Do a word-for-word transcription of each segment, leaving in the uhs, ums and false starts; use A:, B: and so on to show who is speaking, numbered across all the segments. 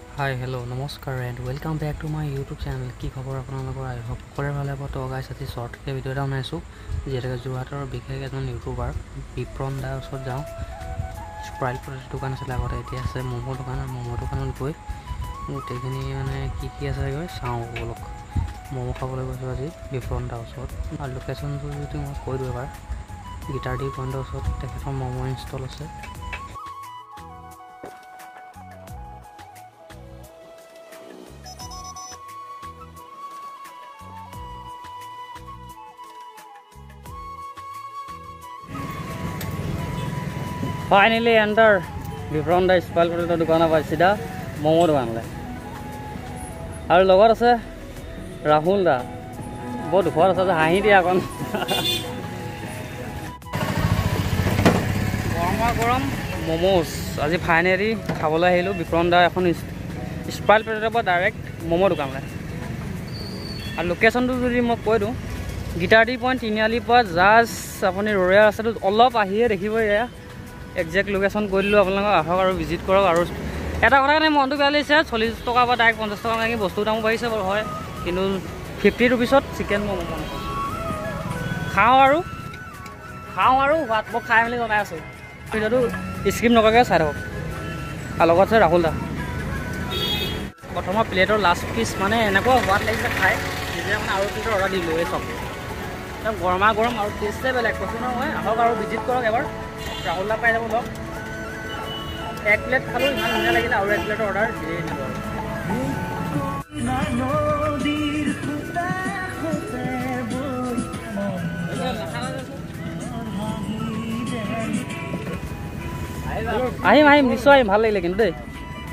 A: हाय hello नमस्कार and welcome back to my YouTube channel की खबर আপোনালোকৰ আই হোপ সকলোৰে ভালে হ'ব। তো গাইছ আজি শ্বৰ্টকৈ ভিডিঅ' এটা বনাইছোঁ যিহেতুকে যোৰহাটৰ বিশেষ এজন ইউটিউবাৰ বিপ্ৰণ দাৰ ওচৰত যাওঁ। স্প্ৰাইট পটেটো দোকান আছিলে আগতে, এতিয়া আছে ম'ম' দোকান। ম'ম' দোকানত গৈ গোটেইখিনি মানে কি কি আছে গৈ চাওঁ। অলপ ম'ম' খাবলৈ গৈছোঁ আজি বিপ্ৰণ দাৰ ওচৰত। আৰু লোকেশ্যনটো যদি মই কৈ দিওঁ এবাৰ, গীটাৰ ডি পইণ্টৰ ওচৰত তেখেতৰ ম'ম' ইনষ্টল আছে। फाइनली एंटर विप्रण दा स्पाइल पटेटर दुकान पर सीधा मोमो दुकान और लगत আছে राहुल दा बहुत दुखर আছে हाहि दिया अकन गरमा गरम मोमोस आज फाइनली खाबले आहिलो विप्रण दा এখন स्पाइल पटेटर पर डायरेक्ट मोमो दुकान और लोकेशन तो যদি মই কৈ দিওঁ গীটাৰ ডি পইণ্ট তিনিআলি पर জাষ্ট আপুনি ৰৰিয়া ৰাস্তাটো অলপ আহিয়ে দেখিব। এয়া एक्जेक्ट लोकेशन কৈ দিলোঁ আপোনালোকক, আহক আৰু ভিজিট কৰক। আৰু এটা কথা কাৰণে মনটো বেয়া লাগিছে, চল্লিছ টকা বা ডাইৰেক্ট পঞ্চাছ টকা লাগি বস্তুৰ দামো বাঢ়িছে বাৰু হয়, কিন্তু ফিফটি ৰুপিছত চিকেন ম'ম' খাওঁ আৰু খাওঁ আৰু ভাত মই খাই মেলি জনাই আছোঁ। ভিডিঅ'টো স্কিপ নকৰাকৈ চাই থাকক। আৰু লগত আছে ৰাহুল দা। প্ৰথমৰ প্লেটৰ লাষ্ট পিচ মানে এনেকুৱা সোৱাদ লাগিছে খাই, যেতিয়া মানে আৰু প্লেটৰ অৰ্ডাৰ দিলোঁ। এই চব একদম গৰমা গৰম আৰু টেষ্টে বেলেগ কৈছোঁ নহয়। আহক আৰু ভিজিট কৰক এবাৰ। राहुल दा पाई যাব লগ এক প্লেট খালো, ইমান ধুনীয়া লাগিলে। আৰু এক প্লেট অৰ্ডাৰ দিয়ে নিব। আহিম আহিম নিশ্চয় আহিম, ভাল লাগিলে কিন্তু দেই।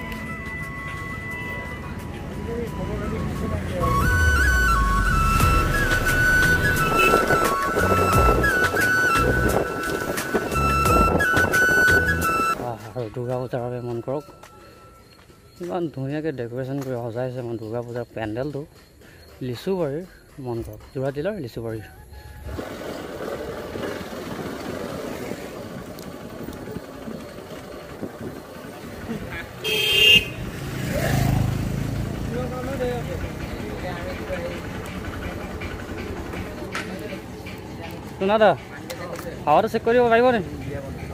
A: দুৰ্গা পূজাৰ বাবে মন কৰক, ইমান ধুনীয়াকৈ ডেক'ৰেশ্যন কৰি সজাইছে মানে দুৰ্গা পূজাৰ পেণ্ডেলটো। লিচুবাৰীৰ মন কৰক, যোৰহাট জিলাৰ লিচুবাৰীৰ। শুনা দা হাৱাটো চেক কৰিব পাৰিব নি?